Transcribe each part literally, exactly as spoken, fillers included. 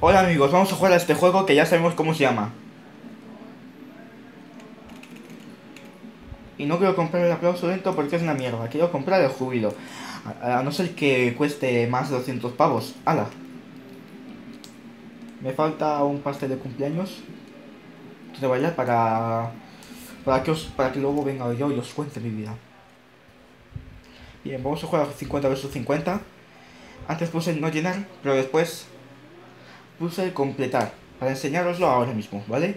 Hola amigos, vamos a jugar a este juego que ya sabemos cómo se llama. Y no quiero comprar el aplauso lento porque es una mierda. Quiero comprar el júbilo. A, a no ser que cueste más de doscientos pavos. ¡Hala! Me falta un pastel de cumpleaños de bailar para... Para que, os, para que luego venga yo y os cuente mi vida. Bien, vamos a jugar a cincuenta versus cincuenta. Antes puse el no llenar, pero después puse el completar. Para enseñároslo ahora mismo, ¿vale?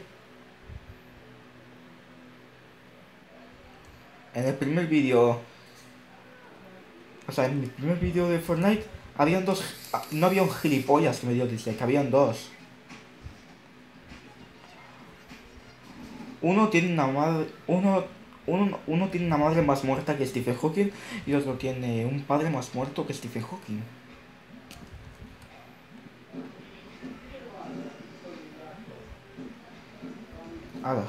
En el primer vídeo... O sea, en mi primer vídeo de Fortnite habían dos... No había un gilipollas que me dio dislike, habían dos. Uno tiene una madre... Uno, uno, uno tiene una madre más muerta que Stephen Hawking y otro tiene un padre más muerto que Stephen Hawking. Ahora.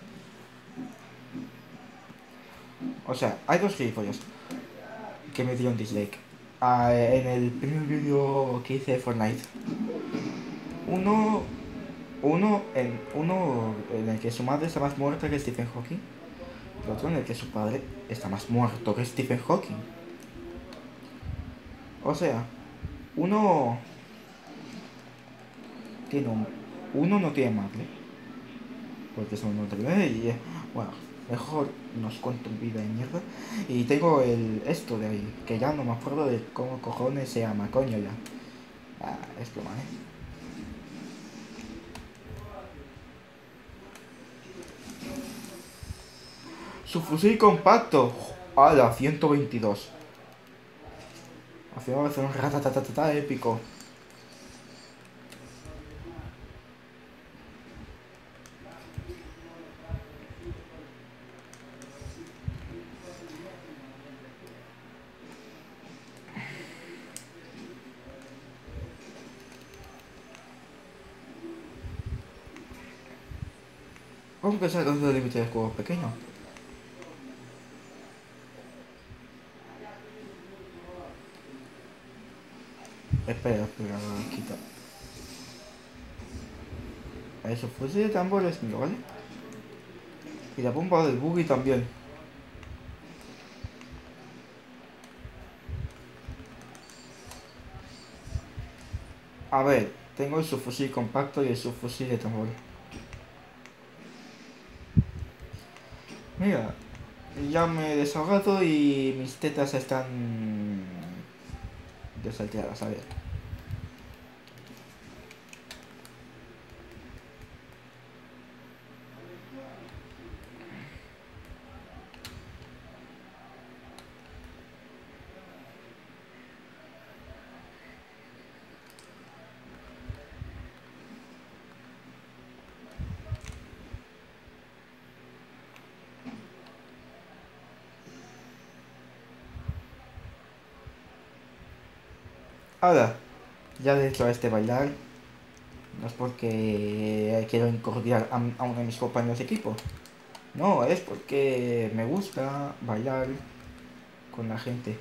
O sea, hay dos gilipollas que me dieron dislike. Ah, en el primer vídeo que hice de Fortnite. Uno... Uno en, uno en el que su madre está más muerta que Stephen Hawking. Y otro en el que su padre está más muerto que Stephen Hawking. O sea, uno tiene un... Uno no tiene madre. Porque son un terrible y... Bueno, mejor nos cuento un vida de mierda. Y tengo el... Esto de ahí, que ya no me acuerdo de cómo cojones se llama, coño ya. Ah, es broma, ¿eh? Su fusil compacto. ¡Hala! ciento veintidós. Al final va a hacer un ratatatatata épico. Vamos a pensar dónde es el límite del juego pequeño. Espera, espera, quita. Eso, fusil de tambor es mío, ¿vale? Y la bomba del buggy también. A ver, tengo el subfusil compacto y el subfusil de tambor. Mira, ya me he desahogado y mis tetas están desalteadas, a ver. Ahora, ya de hecho a este bailar, no es porque quiero incordiar a, a uno de mis compañeros de equipo. No, es porque me gusta bailar con la gente.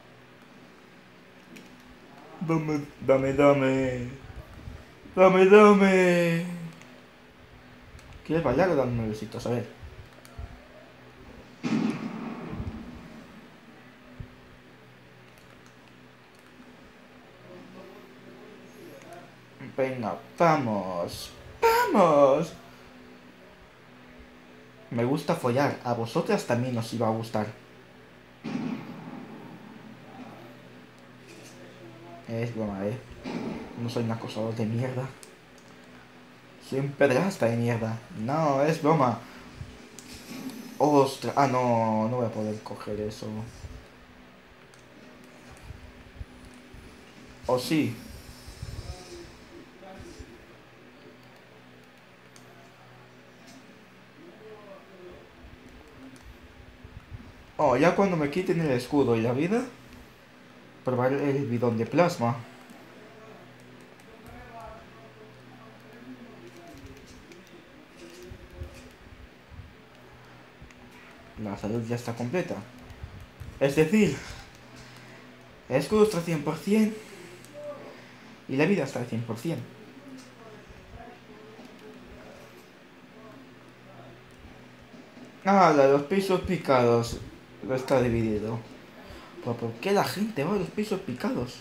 Dame, dame, dame. Dame, dame. ¿Quieres bailar o darme besitos? A ver. Venga, vamos. ¡Vamos! Me gusta follar. A vosotras también os iba a gustar. Es broma, eh. No soy un acosador de mierda. Soy un pederasta de mierda. No, es broma. Ostras. Ah, no, no voy a poder coger eso. O sí. Oh, ya cuando me quiten el escudo y la vida, probaré el bidón de plasma. La salud ya está completa. Es decir, el escudo está al cien por cien y la vida está al cien por cien. Ah, la de los pisos picados. No está dividido. ¿Pero por qué la gente va a los pisos picados?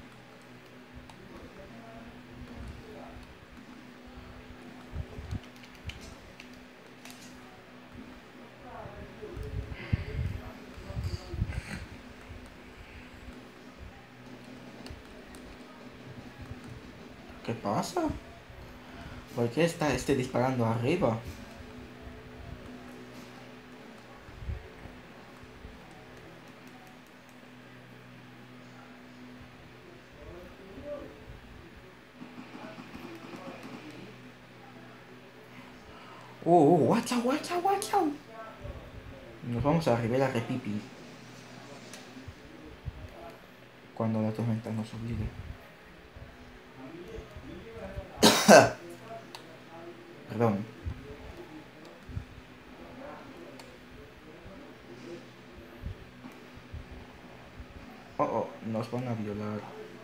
¿Qué pasa? ¿Por qué está este disparando arriba? Uh, uh, watch out, watch out, watch out. Nos vamos a Rivera Repipi. Cuando la tormenta nos obligue. Perdón. Oh, oh, nos van a violar.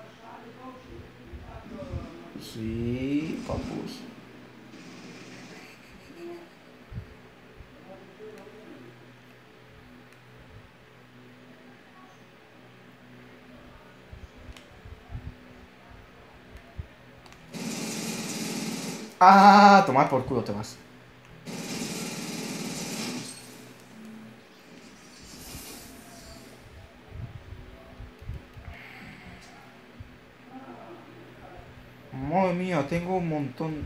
Sí, papus. Ah, tomar por culo te vas. Madre mía, tengo un montón.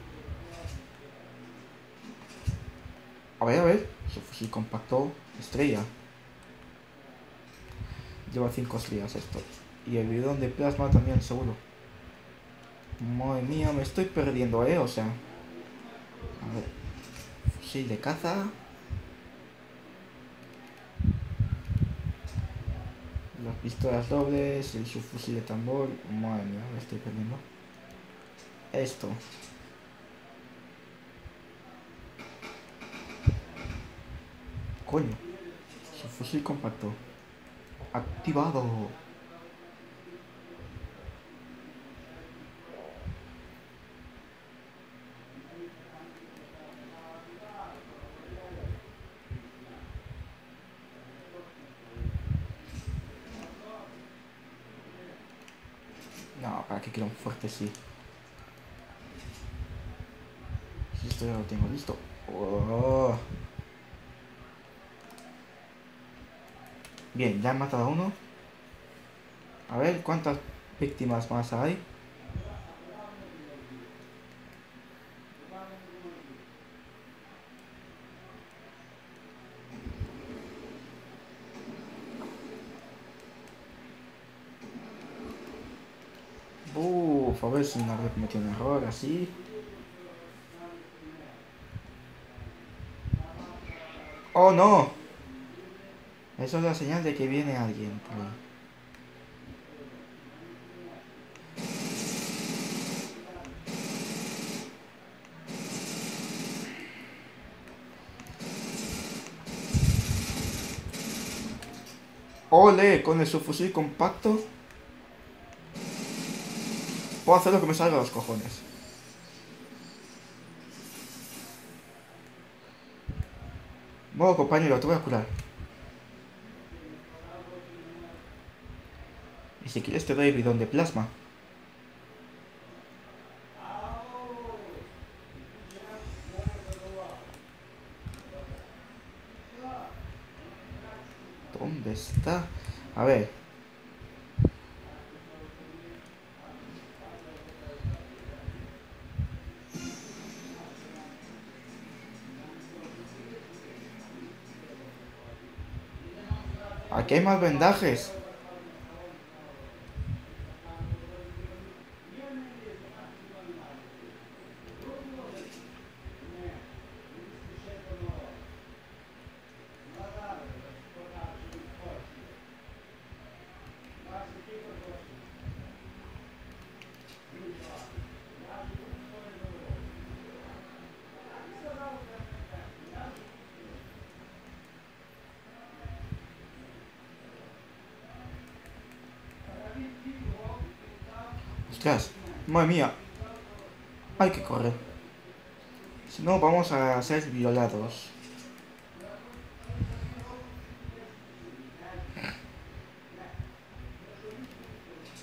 A ver, a ver. Su fusil compacto. Estrella. Lleva cinco estrellas esto. Y el bidón de plasma también, seguro. Madre mía, me estoy perdiendo, eh. O sea. A ver. Fusil de caza. Las pistolas dobles. El subfusil de tambor. Madre mía, me estoy perdiendo. Esto. Coño. Subfusil compacto. Activado. No, para que quiero un fuerte, sí. Si esto ya lo tengo listo. Oh. Bien, ya han matado a uno. A ver, ¿cuántas víctimas más hay? Uf, a ver si no habré cometido un error así. ¡Oh, no! Eso es la señal de que viene alguien por ahí. ¡Ole! Con el subfusil compacto puedo hacer lo que me salga a los cojones. Bueno, compañero, te voy a curar. Y si quieres te doy el bidón de plasma. ¿Dónde está? A ver. Aquí hay más vendajes. Ostras, madre mía. Hay que correr. Si no, vamos a ser violados.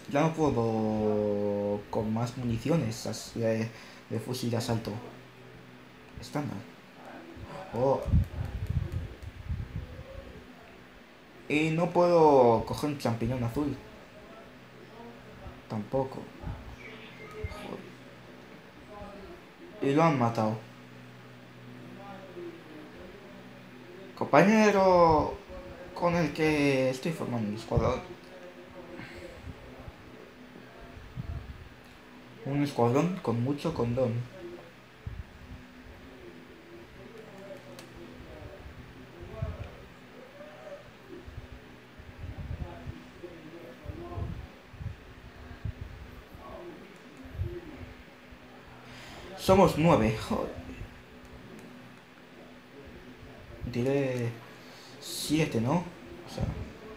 Ya no puedo con más municiones de, de fusil de asalto estándar. Oh. Y no puedo coger un champiñón azul. Tampoco. Joder. Y lo han matado. Compañero con el que estoy formando un escuadrón. Un escuadrón con mucho condón. Somos nueve. Joder. Diré siete, ¿no? O sea.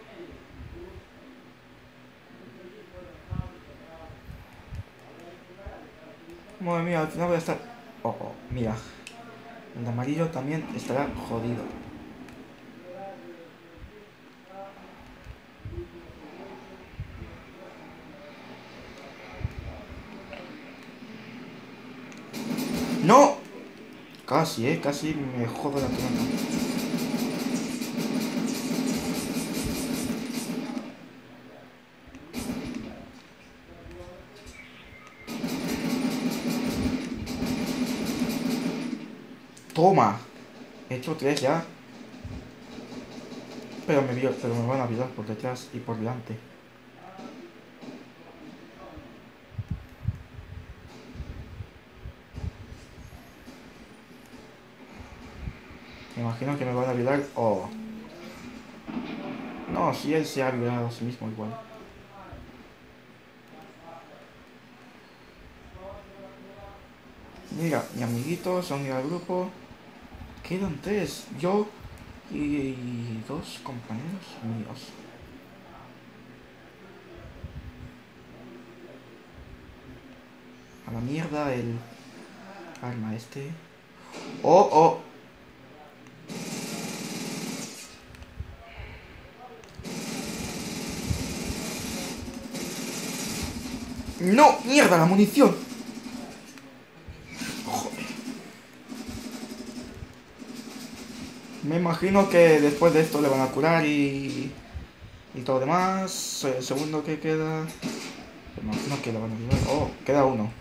Madre mía, al final voy a estar... Oh, oh, mira. El amarillo también estará jodido. ¡No! Casi, eh, casi me jodo la pierna. Toma. He hecho tres ya. Pero me, vio, pero me van a violar por detrás y por delante. Me imagino que me van a violar. Oh. No, si él se ha violado a sí mismo igual. Mira, mi amiguito son del grupo. Quedan tres. Yo y dos compañeros míos. A la mierda el arma este. Oh, oh. No, mierda, la munición. Joder. Me imagino que después de esto le van a curar y... Y todo demás. El segundo que queda... Me imagino que le van a ayudar. Oh, queda uno.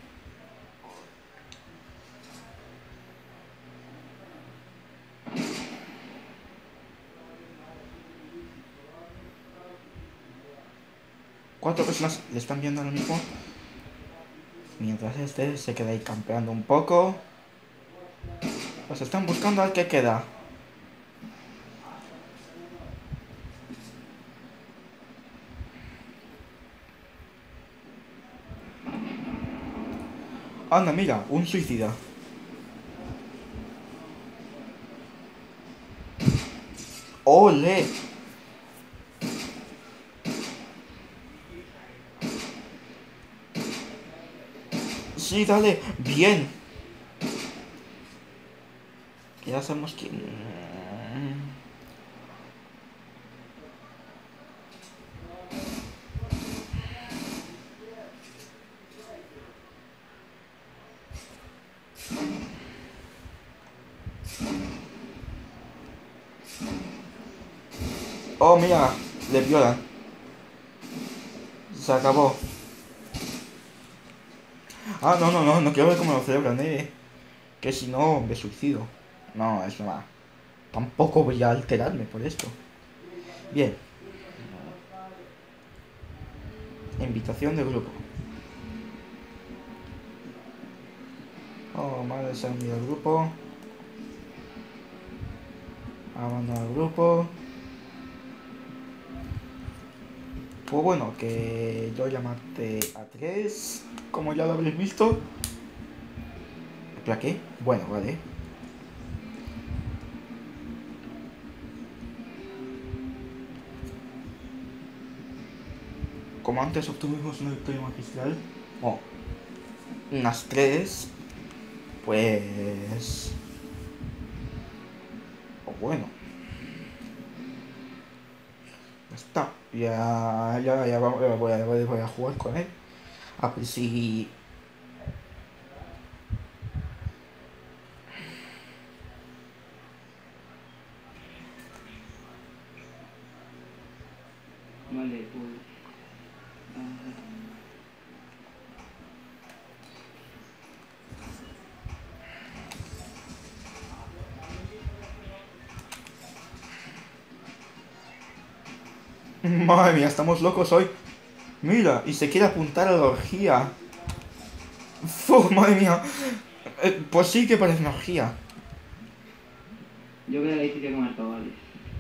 Cuatro personas le están viendo ahora mismo. Mientras este se queda ahí campeando un poco. Pues están buscando al que queda. Anda, mira, un suicida. ¡Ole! Sí, dale, bien. Que ya sabemos quién. Oh, mira, le violan. Se acabó. Ah, no, no, no, no quiero ver cómo lo celebran, eh. Que si no, me suicido. No, es una... Tampoco voy a alterarme por esto. Bien. Invitación de grupo. Oh, madre, se ha unido al grupo. Abandonar el grupo. Pues bueno, que yo ya maté a tres, como ya lo habréis visto. ¿Para qué? Bueno, vale. Como antes obtuvimos una victoria magistral, o oh, unas tres, pues... O oh, bueno. Ya está. Ya, ya, ya vamos- ya voy, a, voy a voy a jugar con él. A ver si... Vale, pues. ah, Madre mía, estamos locos hoy. Mira, y se quiere apuntar a la orgía. Fu, madre mía. Eh, pues sí que parece una orgía. yo creo que ahí sí que marcado, vale.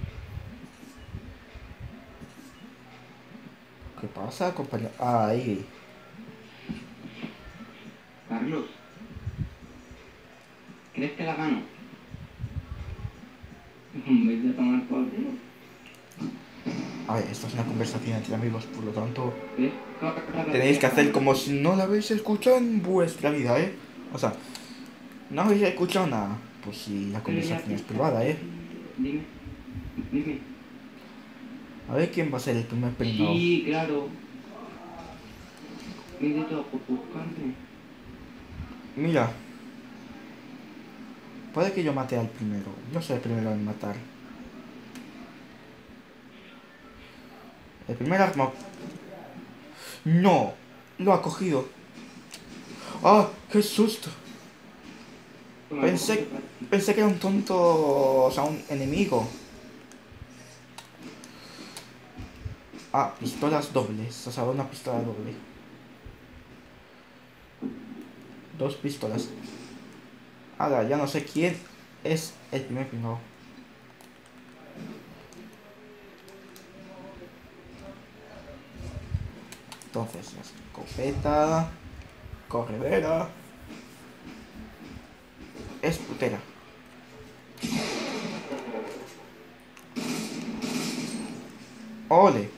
¿Qué pasa, compañero? Ahí. Carlos, ¿crees que la gano? Vete a tomar por culo. A ver, esto es una conversación entre amigos, por lo tanto... ¿Ves? Claro Tenéis que que hacer gano. como si no la habéis escuchado en vuestra vida, ¿eh? O sea, no habéis escuchado nada. Pues si la Pero ya conversación es privada, ¿eh? pensaste. Dime, dime. A ver quién va a ser el primer pringao. Sí, claro. Me intento buscarme. Mira, puede que yo mate al primero. Yo soy el primero en matar. El primer arma... ¡No! Lo ha cogido. ¡Ah! ¡Qué susto! Toma, cojo Pensé, para ti. pensé que era un tonto... O sea, un enemigo. Ah, pistolas dobles. O sea, una pistola doble. Dos pistolas. Ahora, ya no sé quién es el primer pringao. Entonces, la escopeta... Corredera... Es putera. ¡Ole!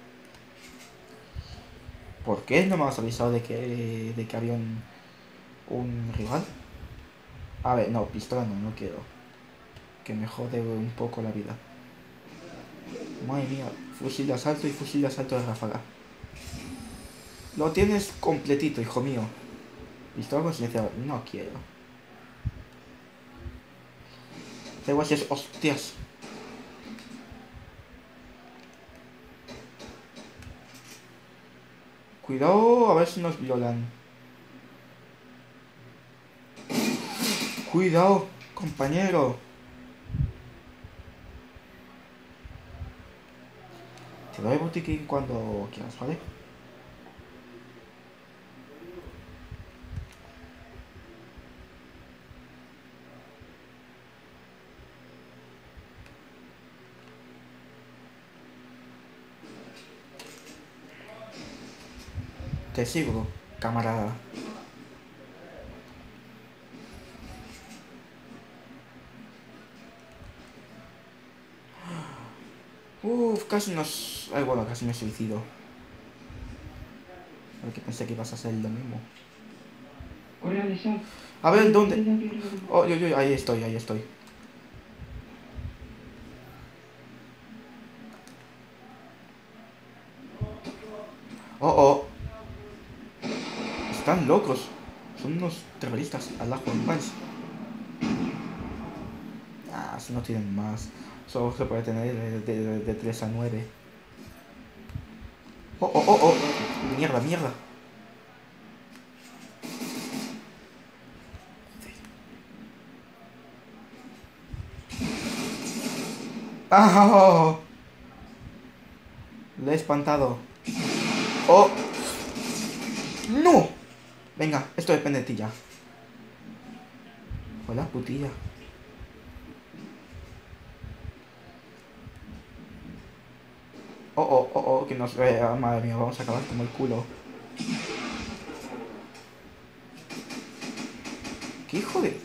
¿Por qué no me has avisado de que, de que había un, un rival? A ver, no, pistola no, no quiero. Que me jode un poco la vida. Madre mía, fusil de asalto y fusil de asalto de ráfaga. Lo tienes completito, hijo mío. Pistola con silenciador, no quiero. Da igual si es hostias. Cuidado, a ver si nos violan. Cuidado, compañero. Te doy botiquín cuando quieras, ¿vale? Te sigo, camarada. Uf, casi nos... Ay, bueno, casi me suicido. Porque pensé que ibas a hacer lo mismo. Corre, Alessal. A ver, ¿dónde? Vete, vete, vete. Oh, yo, yo, ahí estoy, ahí estoy. Oh, oh. Están locos. Son unos terroristas. Allahu Akbar. Ah, si no tienen más. Solo se puede tener de, de, de tres a nueve. Oh, oh, oh, oh. Mierda, mierda. ¡Ah! Oh, oh. Le he espantado. ¡Oh! ¡No! Venga, esto depende de ti ya. Hola, putilla. Oh, oh, oh, oh, que nos vea. Madre mía, vamos a acabar como el culo. ¿Qué hijo de...?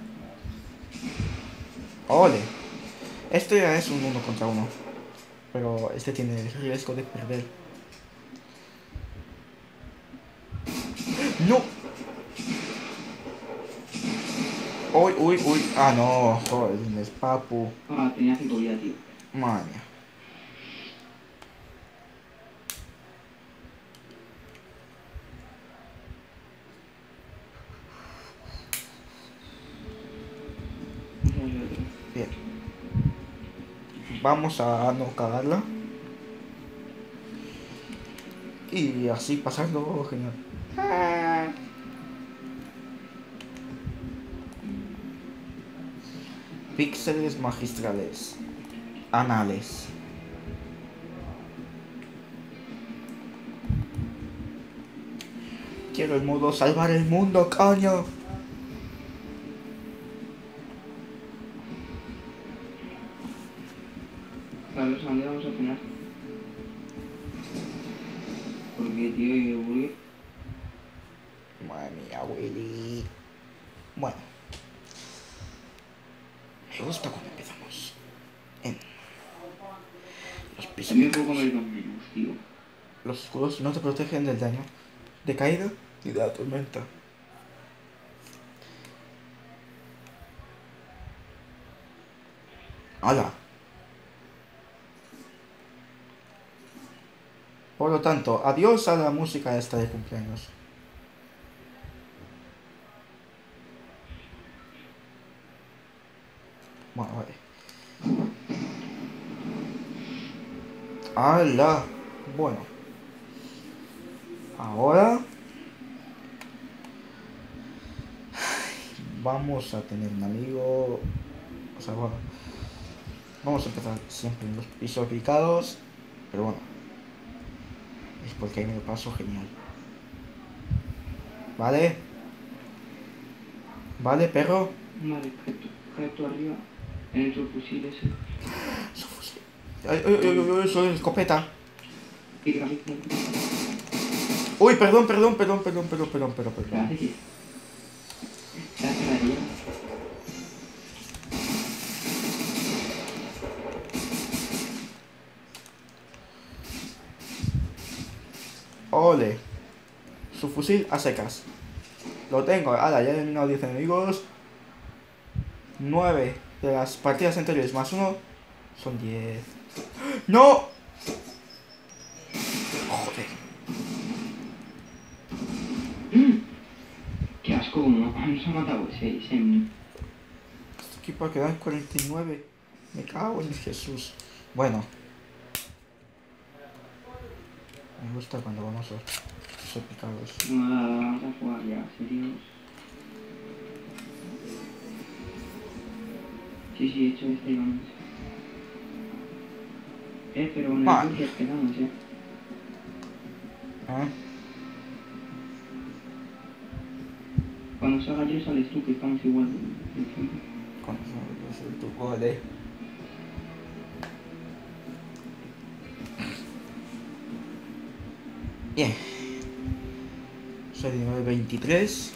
¡Ole! Esto ya es un uno contra uno. Pero este tiene el riesgo de perder. ¡No! Uy, uy, uy. Ah, no. Joder, es papu. Ah, tenía cinco vidas, tío. Madre mía. nosotros. Bien. Vamos a no cagarla. Y así pasarlo genial. Píxeles magistrales. Anales. Quiero el modo salvar el mundo, coño. Carlos, ¿a dónde vamos a cenar? Porque, tío, y Willy. Madre mía, Willy. Bueno. Me gusta cuando empezamos. En los pisos. También puedo comer dos menús, tío. Los escudos no te protegen del daño de caída y de la tormenta. ¡Hala! Por lo tanto, adiós a la música esta de cumpleaños. Bueno, vale. ¡Hala! Bueno. Ahora vamos a tener un amigo. O sea, bueno. Vamos a empezar siempre en los pisos picados. Pero bueno. Es porque ahí me lo paso genial. ¿Vale? ¿Vale, perro? Vale, cae tú, cae tú arriba. En el subfusil ese. Su fusil. Ay, ay, ay, ay, ay, soy escopeta. Tira, tira. Uy, perdón, perdón, perdón, perdón, perdón, perdón, perdón, perdón. Gracias. Gracias. Ole. Su fusil a secas. Lo tengo. Ahora ya he eliminado diez enemigos. nueve de las partidas anteriores más uno son diez. ¡No! Joder. Mm. Qué asco, como nos ha matado ese, ese. Este equipo ha quedado en cuarenta y nueve. Me cago en Jesús. Bueno. Me gusta cuando vamos a los picados. No, vamos a jugar ya, serios. Sí, sí, he hecho este y vamos. Eh, pero en el Vale. Turquía quedamos, eh. ¿Ah? Cuando salga yo sales tú, que estamos igual. Cuando es el tu gole. Bien. Soy de nivel veintitrés.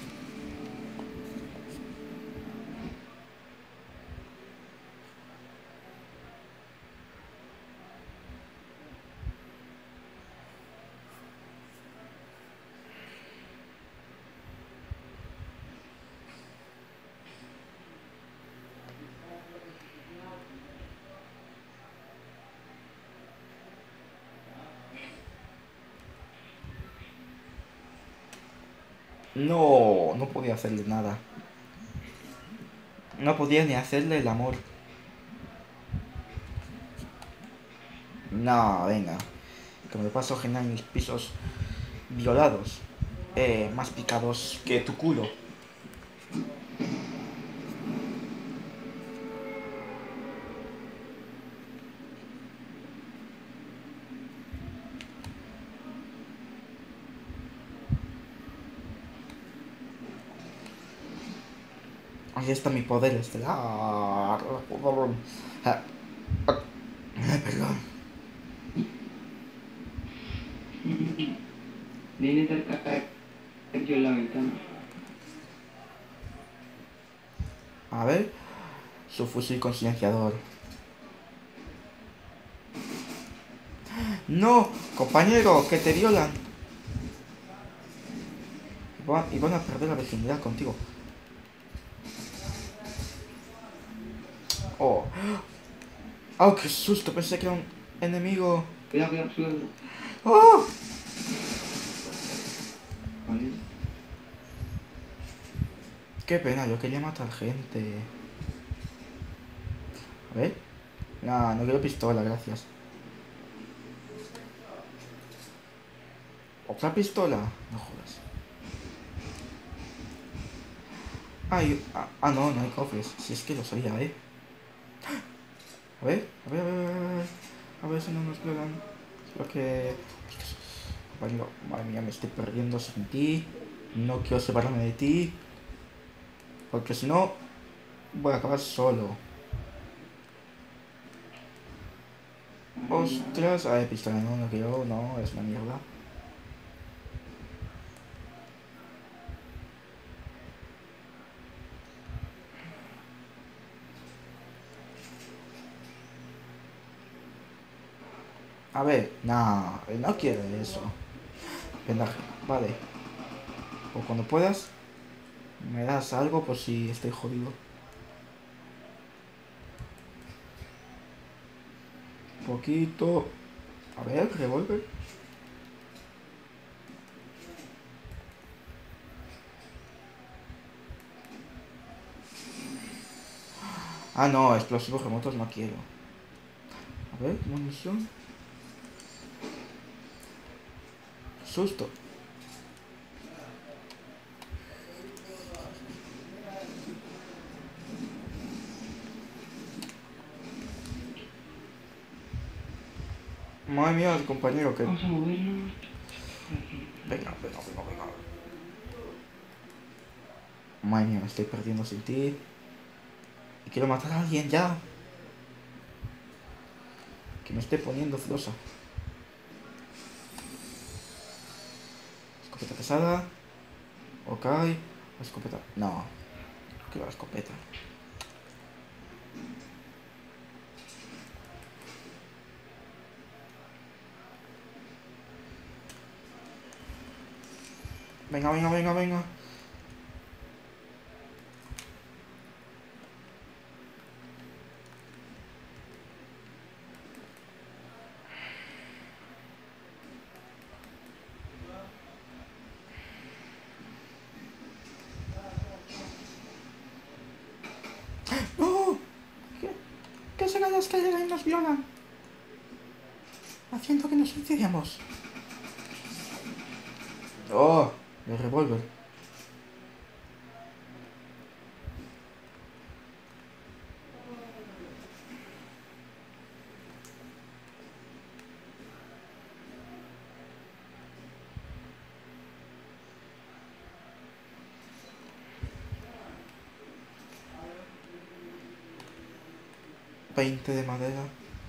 No, no podía hacerle nada. No podía ni hacerle el amor. No, venga. Que me lo paso genial en mis pisos violados. Eh, más picados que tu culo. Ahí está mi poder estelar. Ay, perdón. Voy a intentar caer yo en la ventana. A ver. Su fusil con silenciador. No, compañero, que te violan. Y van, y van a perder la virginidad contigo. Oh. Oh, qué susto, pensé que era un enemigo. Cuidado, cuidado, suelo. Oh. Vale. Qué pena, yo quería matar gente. A ver. Nah, no quiero pistola, gracias. ¿Otra pistola? No jodas. Ay, ah, ah, no, no hay cofres. Si es que lo sabía, ¿eh? A ver, a ver, a ver, a ver, a ver, a ver si no nos violan. Creo que... Compañero, madre mía, me estoy perdiendo sin ti. No quiero separarme de ti. Porque si no, voy a acabar solo. Ostras, a ver, pistola, no, no quiero, no, es una mierda. A ver, no, no quiero eso. Vendaje, vale. O cuando puedas, me das algo por si estoy jodido. Poquito. A ver, revólver. Ah, no, explosivos remotos no quiero. A ver, munición. Susto. Madre mía, el compañero que... Vamos a movernos. Venga, venga, venga, venga. Madre mía, me estoy perdiendo sin ti. Y quiero matar a alguien ya. Que me esté poniendo flosa. Escopeta pesada. Ok. Escopeta. No. Quiero la escopeta. Venga, venga, venga, venga. ¡No! ¿Qué? ¿Qué será las que llegan y nos violan? Haciendo que nos suicidemos. Oh, el revólver. veinte de madera.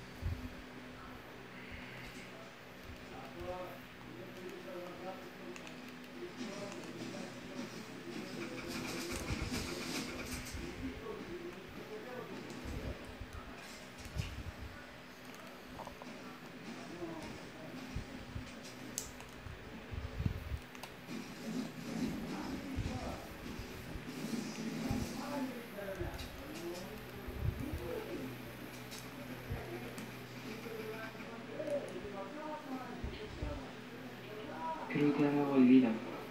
Creo que ahora voy vida.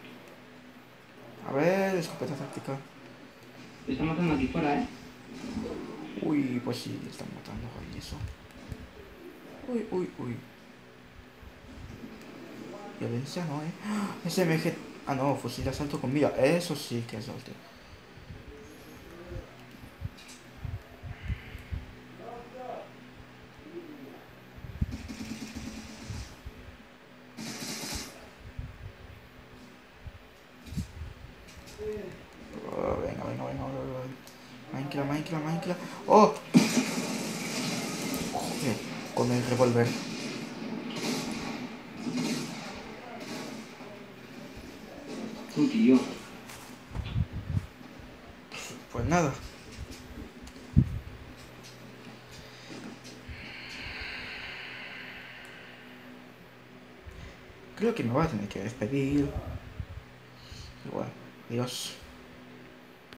A ver, escopeta táctica. Están matando aquí fuera, ¿eh? Uy, pues sí, están matando ahí eso. Uy, uy, uy. Violencia no, eh. S M G. Ah, no, fusil de asalto con mira. Eso sí que es hostia. Oh, venga, venga, venga, venga. Minecraft, Minecraft, Minecraft. ¡Oh! Joder, con el revólver. Tú, tío. Pues nada. Creo que me voy a tener que despedir. Bueno, adiós.